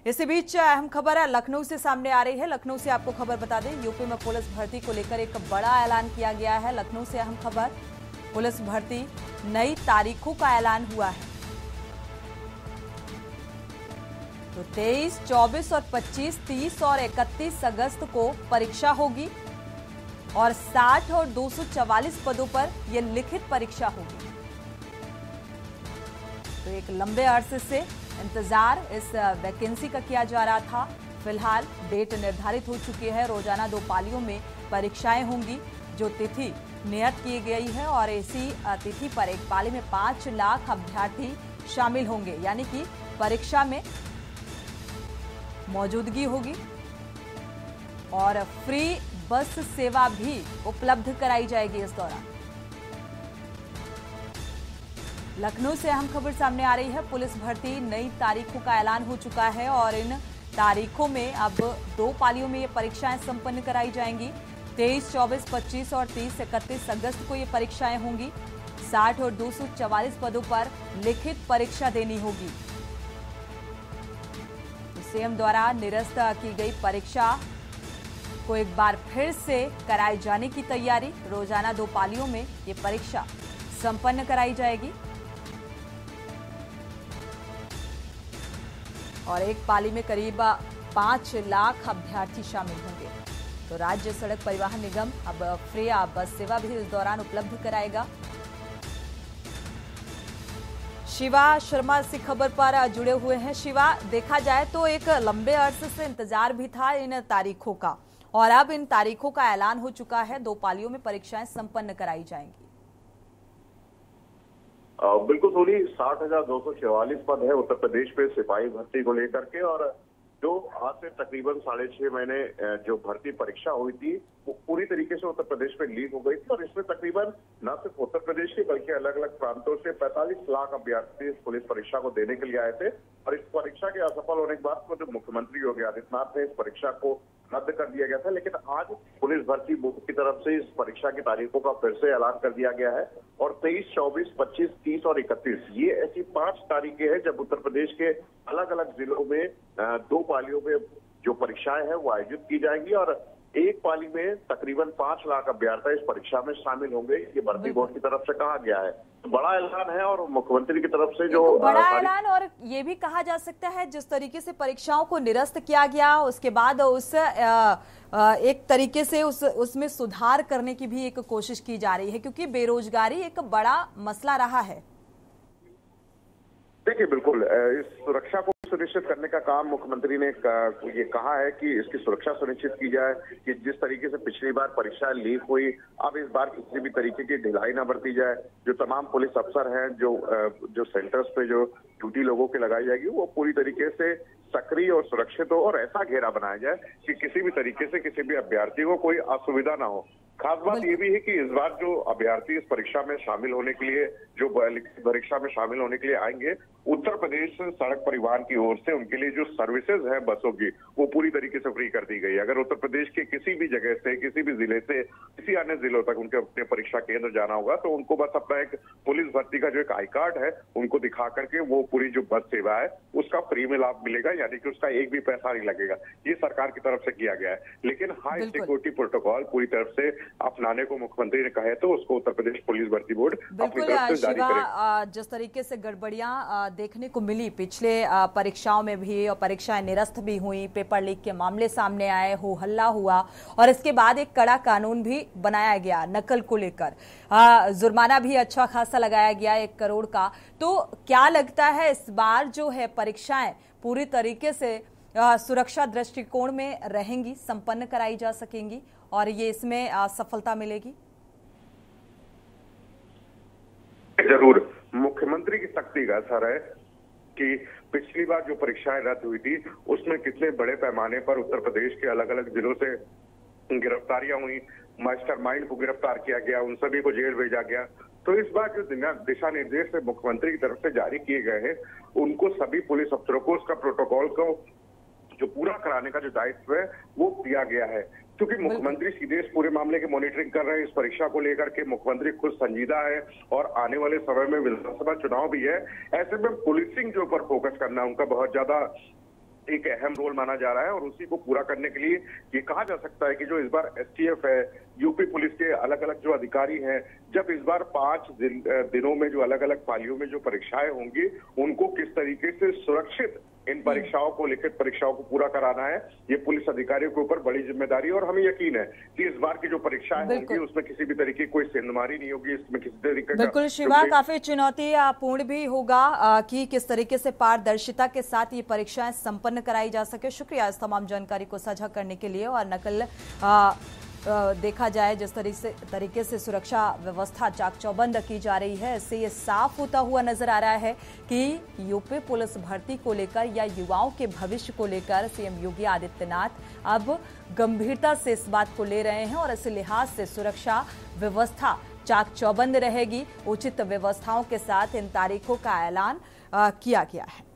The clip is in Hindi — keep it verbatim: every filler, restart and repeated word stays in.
इसी बीच अहम खबर है लखनऊ से सामने आ रही है। लखनऊ से आपको खबर बता दें, यूपी में पुलिस भर्ती को लेकर एक बड़ा ऐलान किया गया है। लखनऊ से अहम खबर, पुलिस भर्ती नई तारीखों का ऐलान हुआ है। तो तेईस, चौबीस और पच्चीस, तीस और इकतीस अगस्त को परीक्षा होगी और साठ और दो सौ चवालीस पदों पर यह लिखित परीक्षा होगी। तो एक लंबे अरसे से इंतजार इस वैकेंसी का किया जा रहा था। फिलहाल डेट निर्धारित हो चुकी है। रोजाना दो पालियों में परीक्षाएं होंगी, जो तिथि नियत की गई है और इसी तिथि पर एक पाली में पांच लाख अभ्यर्थी शामिल होंगे, यानी कि परीक्षा में मौजूदगी होगी और फ्री बस सेवा भी उपलब्ध कराई जाएगी इस दौरान। लखनऊ से अहम खबर सामने आ रही है। पुलिस भर्ती नई तारीखों का ऐलान हो चुका है और इन तारीखों में अब दो पालियों में ये परीक्षाएं संपन्न कराई जाएंगी। तेईस, चौबीस, पच्चीस और तीस, इकतीस अगस्त को ये परीक्षाएं होंगी। साठ और दो सौ चवालीस पदों पर लिखित परीक्षा देनी होगी। सीएम द्वारा निरस्त की गई परीक्षा को एक बार फिर से कराए जाने की तैयारी। रोजाना दो पालियों में ये परीक्षा संपन्न कराई जाएगी और एक पाली में करीब पांच लाख अभ्यर्थी शामिल होंगे। तो राज्य सड़क परिवहन निगम अब फ्री बस सेवा भी इस दौरान उपलब्ध कराएगा। शिवा शर्मा इसी खबर पर जुड़े हुए हैं। शिवा, देखा जाए तो एक लंबे अरसे से इंतजार भी था इन तारीखों का और अब इन तारीखों का ऐलान हो चुका है। दो पालियों में परीक्षाएं संपन्न कराई जाएंगी। बिल्कुल सोनी, साठ हजार दो सौ चौवालीस पद है उत्तर प्रदेश में सिपाही भर्ती को लेकर के, और जो आज से तकरीबन साढ़े छह महीने जो भर्ती परीक्षा हुई थी वो पूरी तरीके से उत्तर प्रदेश में लीक हो गई थी और इसमें तकरीबन न सिर्फ उत्तर प्रदेश के बल्कि अलग अलग प्रांतों से पैंतालीस लाख अभ्यर्थी इस पुलिस परीक्षा को देने के लिए आए थे। और इस परीक्षा के असफल होने के बाद खुद मुख्यमंत्री योगी आदित्यनाथ ने इस परीक्षा को रद्द कर दिया गया था, लेकिन आज पुलिस भर्ती बोर्ड की तरफ से इस परीक्षा की तारीखों का फिर से ऐलान कर दिया गया है और तेईस, चौबीस, पच्चीस, तीस और इकतीस ये ऐसी पांच तारीखें हैं जब उत्तर प्रदेश के अलग अलग जिलों में दो पालियों में जो परीक्षाएं हैं वो आयोजित की जाएंगी और एक पाली में तकरीबन पांच लाख अभ्यर्थी इस परीक्षा में शामिल होंगे। ये भर्ती बोर्ड की तरफ से कहा गया है। तो बड़ा ऐलान है और मुख्यमंत्री की तरफ से जो बड़ा ऐलान, और ये भी कहा जा सकता है जिस तरीके से परीक्षाओं को निरस्त किया गया उसके बाद उस एक तरीके से उस उसमें सुधार करने की भी एक कोशिश की जा रही है, क्योंकि बेरोजगारी एक बड़ा मसला रहा है। देखिए, बिल्कुल इस सुरक्षा को सुनिश्चित करने का काम मुख्यमंत्री ने ये कहा है कि इसकी सुरक्षा सुनिश्चित की जाए कि जिस तरीके से पिछली बार परीक्षा लीक हुई, अब इस बार किसी भी तरीके की ढिलाई न बरती जाए। जो तमाम पुलिस अफसर हैं, जो जो सेंटर्स पे जो ड्यूटी लोगों की लगाई जाएगी वो पूरी तरीके से सक्रिय और सुरक्षित हो और ऐसा घेरा बनाया जाए कि किसी भी तरीके से किसी भी अभ्यर्थी को कोई असुविधा ना हो। खास बात ये भी है कि इस बार जो अभ्यर्थी इस परीक्षा में शामिल होने के लिए जो परीक्षा में शामिल होने के लिए आएंगे, उत्तर प्रदेश सड़क परिवहन की ओर से उनके लिए जो सर्विसेज है बसों की वो पूरी तरीके से फ्री कर दी गई है। अगर उत्तर प्रदेश के किसी भी जगह से, किसी भी जिले से किसी अन्य जिलों तक उनके अपने परीक्षा केंद्र जाना होगा तो उनको बस अपना एक पुलिस भर्ती का जो एक आई कार्ड है उनको दिखा करके वो पूरी जो बस सेवा है उसका फ्री में लाभ मिलेगा, यानी कि उसका एक भी पैसा नहीं लगेगा। ये सरकार की तरफ से किया गया है, लेकिन हाई सिक्योरिटी प्रोटोकॉल पूरी तरफ से अपनाने को मुख्यमंत्री ने कहा है तो उसको उत्तर प्रदेश पुलिस भर्ती बोर्ड अपनी तरफ से जारी करेगा। जिस तरीके से गड़बड़ियां देखने को मिली पिछले परीक्षाओं में भी और परीक्षाएं निरस्त भी हुई, पेपर लीक के मामले सामने आए, हो हल्ला हुआ और इसके बाद एक कड़ा कानून भी बनाया गया नकल को लेकर। जुर्माना भी अच्छा खासा लगाया गया एक करोड़ का। तो क्या लगता है इस बार जो है परीक्षाएं पूरी तरीके से आ, सुरक्षा दृष्टिकोण में रहेंगी, संपन्न कराई जा सकेंगी और ये इसमें आ, सफलता मिलेगी? जरूर मुख्यमंत्री की सख्ती का असर है कि पिछली बार जो परीक्षाएं रद्द हुई थी उसमें कितने बड़े पैमाने पर उत्तर प्रदेश के अलग अलग जिलों से गिरफ्तारियां हुई, मास्टरमाइंड को गिरफ्तार किया गया, उन सभी को जेल भेजा गया। तो इस बार जो दिशा निर्देश मुख्यमंत्री की तरफ से जारी किए गए हैं उनको सभी पुलिस अफसरों को उसका प्रोटोकॉल को जो पूरा कराने का जो दायित्व है वो दिया गया है, क्योंकि मुख्यमंत्री सीधे इस पूरे मामले की मॉनिटरिंग कर रहे हैं। इस परीक्षा को लेकर के मुख्यमंत्री खुद संजीदा है और आने वाले समय में विधानसभा चुनाव भी है। ऐसे में पुलिसिंग के ऊपर फोकस करना उनका बहुत ज्यादा एक अहम रोल माना जा रहा है और उसी को पूरा करने के लिए ये कहा जा सकता है कि जो इस बार एसटीएफ है, यूपी पुलिस के अलग अलग जो अधिकारी हैं, जब इस बार पांच दिन, दिनों में जो अलग अलग पालियों में जो परीक्षाएं होंगी, उनको किस तरीके से सुरक्षित इन परीक्षाओं को, लिखित परीक्षाओं को पूरा कराना है, ये पुलिस अधिकारियों के ऊपर बड़ी जिम्मेदारी है। और हमें यकीन है कि इस बार की जो परीक्षाएं होंगी उसमें किसी भी तरीके की कोई सेंधमारी नहीं होगी, इसमें किसी तरीके का बिल्कुल शिवा, काफी चुनौतीपूर्ण भी होगा आ, कि किस तरीके से पारदर्शिता के साथ ये परीक्षाएं संपन्न कराई जा सके। शुक्रिया इस तमाम जानकारी को साझा करने के लिए। और नकल आ, देखा जाए जिस तरीके से तरीके से सुरक्षा व्यवस्था चाक चौबंद की जा रही है, इससे ये साफ होता हुआ नजर आ रहा है कि यूपी पुलिस भर्ती को लेकर या युवाओं के भविष्य को लेकर सीएम योगी आदित्यनाथ अब गंभीरता से इस बात को ले रहे हैं और इस लिहाज से सुरक्षा व्यवस्था चाक चौबंद रहेगी। उचित व्यवस्थाओं के साथ इन तारीखों का ऐलान किया गया है।